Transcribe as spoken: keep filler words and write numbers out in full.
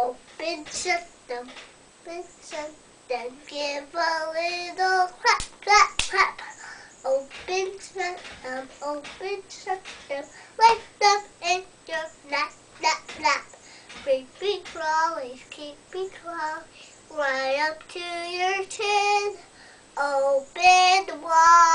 Open, shut them, open, shut them, give a little clap, clap, clap. Open, shut them, open, shut them, lift up in your lap, lap, lap. Creepy crawlies, creepy crawlies, right up to your chin. Open wide.